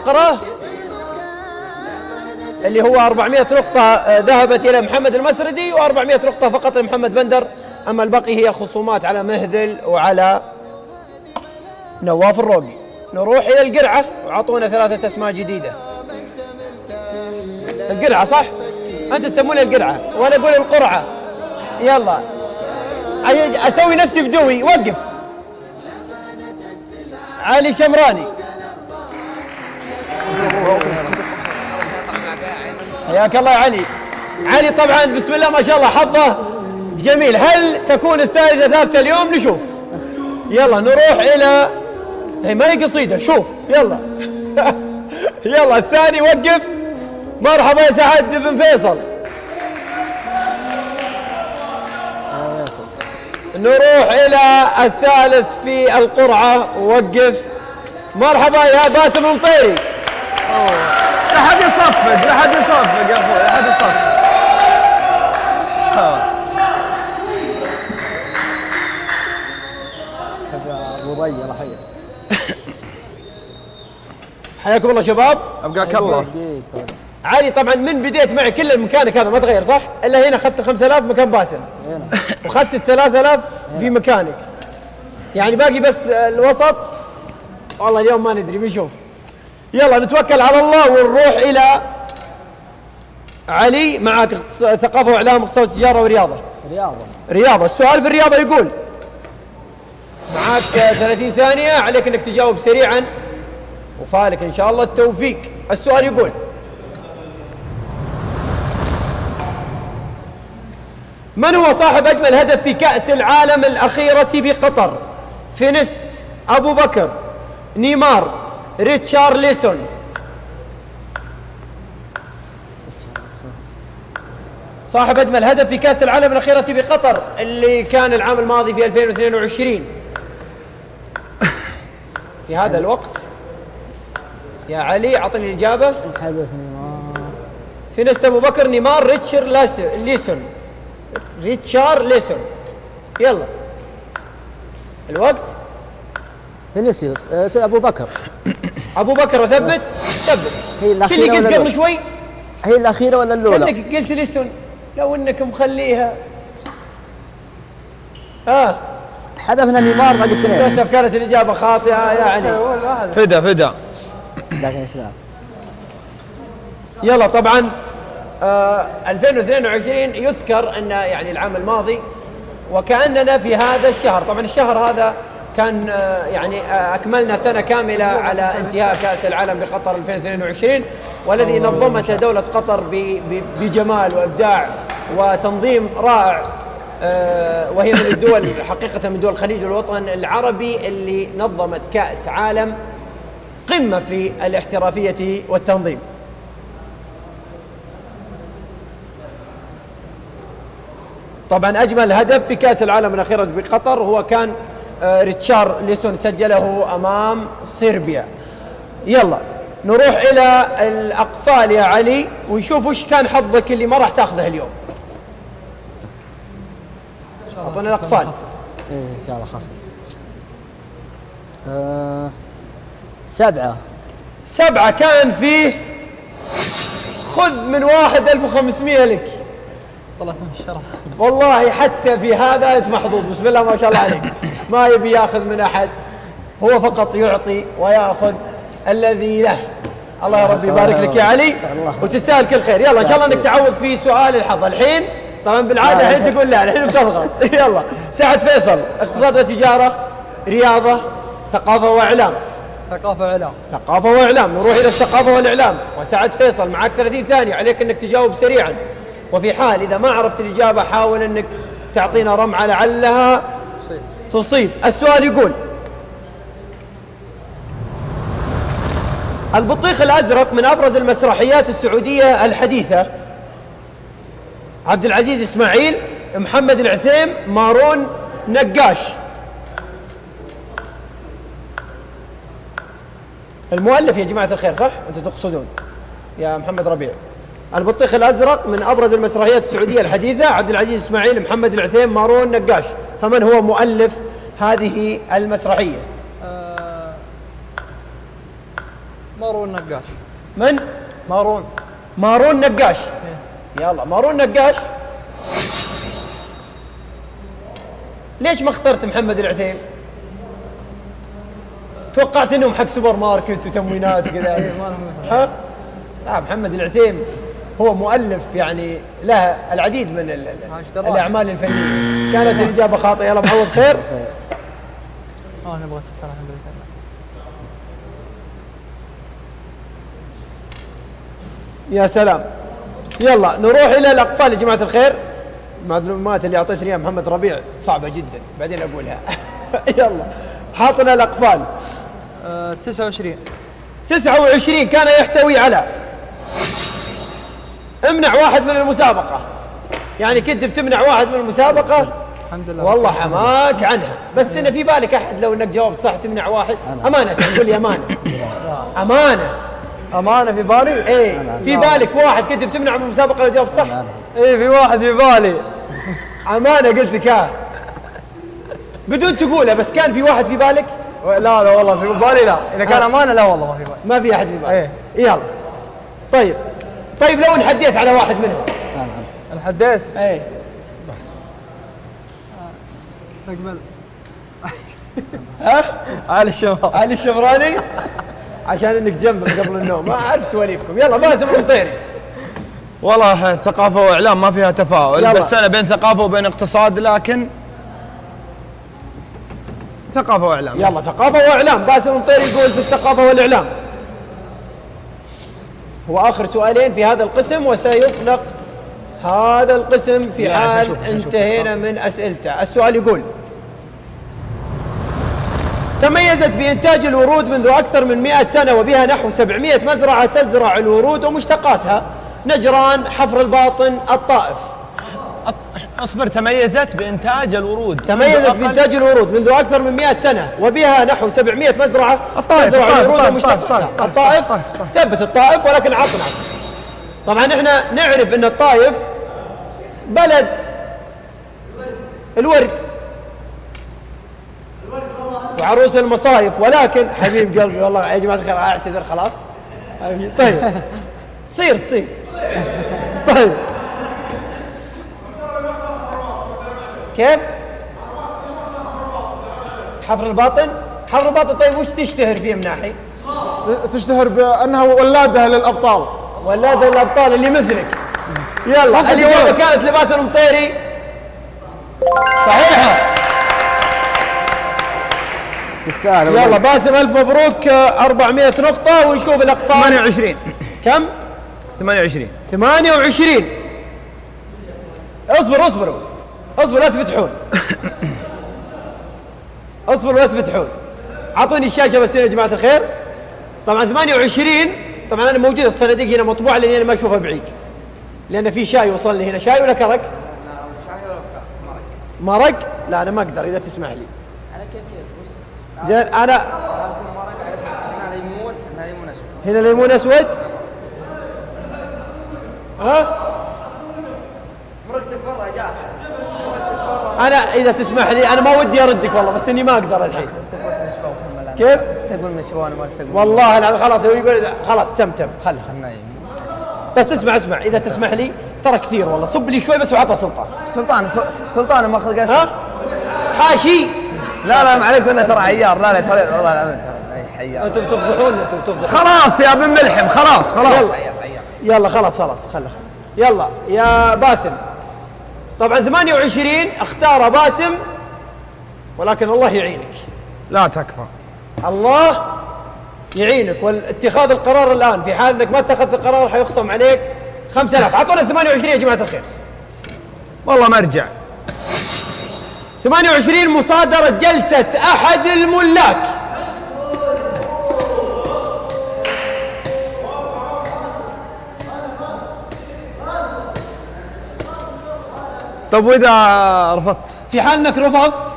الفقرة اللي هو 400 نقطة ذهبت إلى محمد المسردي و400 نقطة فقط لمحمد بندر. أما الباقي هي خصومات على مهذل وعلى نواف الروقي. نروح إلى القرعة وعطونا 3 أسماء جديدة. القرعة صح؟ أنت تسمونها القرعة وأنا أقول القرعة. يلا أسوي نفسي بدوي. وقف علي شمراني. حياك الله يا علي. علي طبعا بسم الله ما شاء الله حظه جميل. هل تكون الثالثة ثابتة اليوم؟ نشوف. يلا نروح إلى ما هي قصيدة. شوف يلا يلا الثاني. وقف. مرحبا يا سعد بن فيصل. نروح إلى الثالث في القرعة. وقف. مرحبا يا باسم المطيري. لا حد يصفق، لا حد يصفق يا اخوي، لا حد يصفق. ابو ضي الله يحييك. حياكم الله شباب. ابقاك الله. علي طبعا من بديت معي كل المكانك هذا ما تغير صح؟ الا هنا اخذت 5000 مكان باسم. واخذت ال 3000 في مكانك. يعني باقي بس الوسط. والله اليوم ما ندري بنشوف. يلا نتوكل على الله ونروح الى علي. معك ثقافه واعلام اقتصاد وتجاره ورياضه. رياضه. السؤال في الرياضه يقول معك 30 ثانيه عليك انك تجاوب سريعا وفالك ان شاء الله التوفيق. السؤال يقول من هو صاحب اجمل هدف في كأس العالم الاخيره بقطر؟ فينست، ابو بكر، نيمار، ريتشارلسون. صاحب أجمل هدف في كأس العالم الأخيرة بقطر اللي كان العام الماضي في 2022 في هذا الوقت. يا علي أعطني الإجابة. هدف نيمار. فينست، أبو بكر، نيمار، ريتشارلسون. يلا الوقت. فينيسيوس. ابو بكر. ابو بكر. اثبت. ثبت. هي الاخيره اللي قلت قبل شوي. هي الاخيره ولا الاولى؟ انك قلت ليسون لو انك مخليها. حذفنا نيمار بعد اثنين. للاسف كانت الاجابه خاطئه يا علي. فدا لكن اسلام. يلا طبعا 2022 يذكر ان يعني العام الماضي وكاننا في هذا الشهر. طبعا الشهر هذا كان يعني أكملنا سنة كاملة على انتهاء كأس العالم بقطر 2022 والذي نظمته دولة قطر بجمال وإبداع وتنظيم رائع. وهي من الدول حقيقة من دول الخليج والوطن العربي اللي نظمت كأس عالم قمة في الاحترافية والتنظيم. طبعا أجمل هدف في كأس العالم الأخيرة بقطر هو كان ريتشارلسون سجله أمام صربيا. يلا نروح إلى الأقفال يا علي ونشوف وش كان حظك اللي ما راح تاخذه اليوم. أعطونا الأقفال. إن شاء الله خاصة. 7 كان فيه. خذ من واحد 1500 لك. طلعت من الشرح والله حتى في هذا أنت محظوظ بسم الله ما شاء الله عليك. ما يبي ياخذ من أحد، هو فقط يعطي وياخذ الذي له. الله يا رب يبارك لك يا علي وتستاهل كل خير. يلا إن شاء الله أنك تعوض في سؤال الحظ الحين. طبعا بالعادة الحين تقول لا، الحين بتضغط. يلا سعد فيصل. اقتصاد وتجارة، رياضة، ثقافة وإعلام. ثقافة وإعلام. نروح إلى الثقافة والإعلام وسعد فيصل. معك 30 ثانية عليك أنك تجاوب سريعا، وفي حال إذا ما عرفت الإجابة حاول أنك تعطينا رمعة لعلها تصيب. السؤال يقول البطيخ الأزرق من أبرز المسرحيات السعودية الحديثة. عبد العزيز إسماعيل، محمد العثيم، مارون نقاش. المؤلف يا جماعة الخير صح؟ أنتم تقصدون يا محمد ربيع. البطيخ الأزرق من أبرز المسرحيات السعودية الحديثة. عبد العزيز إسماعيل، محمد العثيم، مارون نقاش. فمن هو مؤلف هذه المسرحية؟ مارون نقاش. من؟ مارون نقاش. يلا مارون نقاش. ليش ما اخترت محمد العثيم؟ توقعت انهم حق سوبر ماركت وتموينات وكذا. ها؟ لا، محمد العثيم هو مؤلف يعني له العديد من الاعمال الفنيه. كانت الاجابه خاطئه. يلا معوض خير. انا ابغى تختار الحمد لله. يا سلام. يلا نروح الى الاقفال يا جماعه الخير. المعلومات اللي اعطيتني اياها محمد ربيع صعبه جدا، بعدين اقولها. يلا حاطنا الاقفال. 29 كان يحتوي على امنع واحد من المسابقه. يعني كنت بتمنع واحد من المسابقه الحمد لله والله حماك عنها، بس ان في بالك احد لو انك جاوبت صح تمنع واحد؟ امانه تقول لي امانه. امانه في بالي؟ ايه في بالك واحد كنت بتمنع من المسابقه لو جاوبت صح؟ ايه في واحد في بالي. امانه قلت لك ها بدون تقولها، بس كان في واحد في بالك؟ لا والله في بالي لا. اذا كان امانه لا والله ما في بالي. ما في احد في بالي. يلا طيب لو انحديت على واحد منهم. انحديت؟ ايه بس تقبل. ها؟ علي الشمراني عشان انك جنبه قبل النوم. ما اعرف سواليفكم. يلا باسم المطيري. والله ثقافه واعلام ما فيها تفاؤل، بس انا بين ثقافه وبين اقتصاد، لكن ثقافه واعلام. يلا ثقافه واعلام. باسم المطيري يقول في الثقافه والاعلام. هو اخر سؤالين في هذا القسم، وسيطلق هذا القسم في حال انتهينا من اسئلته. السؤال يقول: تميزت بإنتاج الورود منذ أكثر من 100 سنة، وبها نحو 700 مزرعة تزرع الورود ومشتقاتها: نجران، حفر الباطن، الطائف. اصبر. تميزت بإنتاج الورود منذ أكثر من 100 سنة، وبها نحو 700 مزرعة تزرع الورود ومشتقاتها. الطائف. ثبت الطائف، ولكن عطنا. طبعا احنا نعرف ان الطائف بلد الورد وعروس المصايف، ولكن حبيب قلبي والله يا جماعه الخير اعتذر خلاص. طيب تصير طيب كيف؟ حفر الباطن. طيب وش تشتهر فيه من ناحيه؟ تشتهر بانها ولاده للابطال. اللي مثلك. يلا الإجابة كانت لباسم المطيري صحيحة. تستاهل. يلا باسم الف مبروك. 400 نقطة. ونشوف الأقفال. 28. كم؟ 28. اصبروا لا تفتحون. لا تفتحون. اعطوني الشاشة بس يا جماعة الخير. طبعا 28. طبعا انا موجود الصناديق هنا مطبوعة لاني انا ما اشوفها بعيد، لان في شاي وصل لي هنا. شاي ولا كرك؟ لا شاي ولا مرق. لا انا ما اقدر اذا تسمح لي. على كيف زين انا هنا ليمون اسود. ها؟ مرقتك برا جاهزة. انا اذا تسمح لي انا ما ودي اردك والله، بس اني ما اقدر الحين. كيف؟ تستقبل مشروع ما تستقبل. والله لا خلاص يقول خلاص تم خل بس اسمع اذا تسمح لي، ترى كثير والله. صب لي شوي بس وعطى سلطان ماخذ قاسم. ها؟ حاشي. لا ما عليك، ولا ترى عيار. لا ترى والله العظيم ترى حيار. انتم بتفضحون. خلاص يا ابن ملحم. خلاص يلا خلاص خل. يلا يا باسم. طبعا 28 اختار باسم، ولكن الله يعينك. لا تكفى. الله يعينك. والاتخاذ القرار الان، في حال انك ما اتخذت القرار حيخصم عليك 5000. اعطونا 28 يا جماعه الخير. والله مرجع. 28 مصادرة جلسة احد الملاك. طب واذا رفضت؟ في حال انك رفضت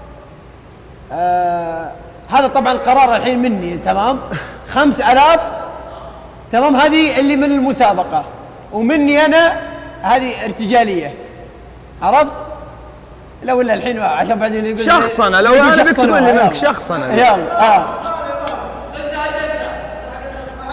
هذا طبعا قرار الحين مني. تمام. 5000. تمام. هذه اللي من المسابقة، ومني انا هذه ارتجالية. عرفت؟ لا ولا الحين عشان بعدين يقول شخصنة. لو انا بك تقول لي منك شخصنة. يلا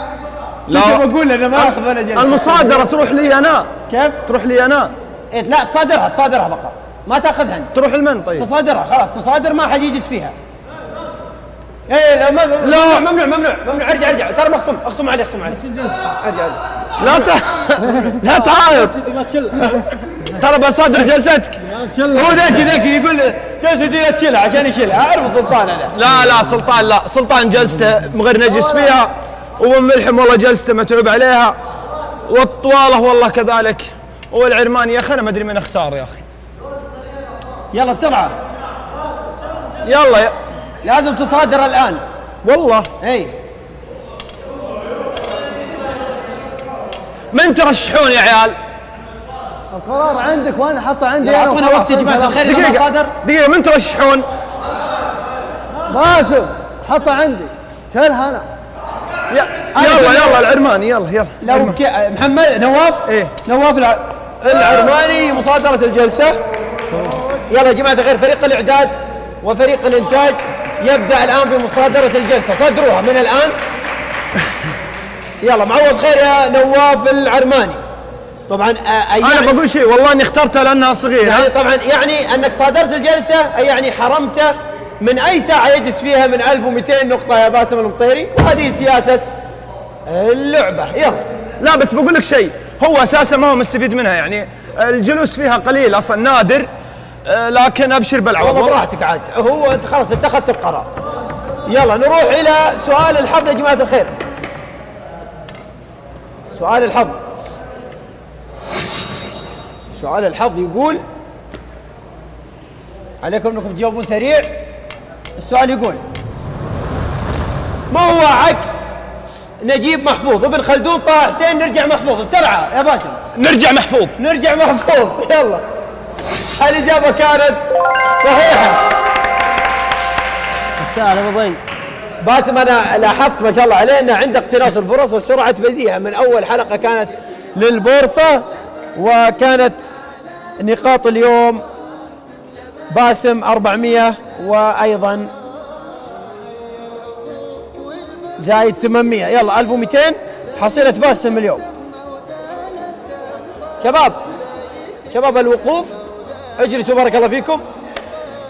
لا كنت بقول انا ما اخذ ولا جلسه. المصادره تروح لي انا. كيف؟ تروح لي انا. إيه لا تصادرها فقط، ما تاخذها انت. تروح لمن طيب؟ تصادرها خلاص، تصادر ما حد يجلس فيها. ايه لا ممنوع ارجع ترى اخصم عليه ارجع لا تعايط ترى بصادر جلستك. هو ذاك يقول جلستي لا تشيلها عشان يشيلها، اعرف سلطان انا. لا سلطان جلسته غير نجس فيها، وملحم والله جلسته متعوب عليها، والطواله والله كذلك، والعرماني يا اخي انا ما ادري من اختار يا اخي. يلا بسرعه يلا لازم تصادر الان والله. اي من ترشحون يا عيال؟ القرار عندك وانا حاطه عندي. اعطونا وقت يا جماعه الخير. لما صادر دقيقه من ترشحون؟ باسم حطه عندي، شيلها انا. يلا العرماني يلا لو محمد نواف. ايه نواف العرماني مصادرة الجلسة. يلا يا جماعة الخير، فريق الإعداد وفريق الإنتاج يبدأ الآن بمصادرة الجلسة، صدروها من الآن. يلا معوض خير يا نواف العرماني. طبعا أنا بقول شيء والله إني اخترتها لأنها صغيرة. يعني طبعا يعني أنك صادرت الجلسة أي يعني حرمته من أي ساعة يجلس فيها من 1200 نقطة يا باسم المطيري، وهذه سياسة اللعبة. يلا لا بس بقول لك شيء، هو اساسا ما هو مستفيد منها، يعني الجلوس فيها قليل اصلا نادر، لكن ابشر بالعوض. والله براحتك عاد، هو انت خلاص اتخذت القرار. يلا نروح الى سؤال الحظ يا جماعة الخير. سؤال الحظ يقول عليكم انكم تجاوبون سريع. السؤال يقول ما هو عكس نجيب محفوظ؟ ابن خلدون طه حسين نرجع محفوظ. بسرعة يا باسم. نرجع محفوظ. يلا الإجابة كانت صحيحة. السؤال ابو ضي. باسم أنا لاحظت ما شاء الله عليه أنه عنده اقتناص الفرص وسرعة بديهة. من أول حلقة كانت للبورصة، وكانت نقاط اليوم باسم 400 وأيضا زايد 800. يلا 1200 حصيلة باسم اليوم. شباب الوقوف اجلسوا بارك الله فيكم.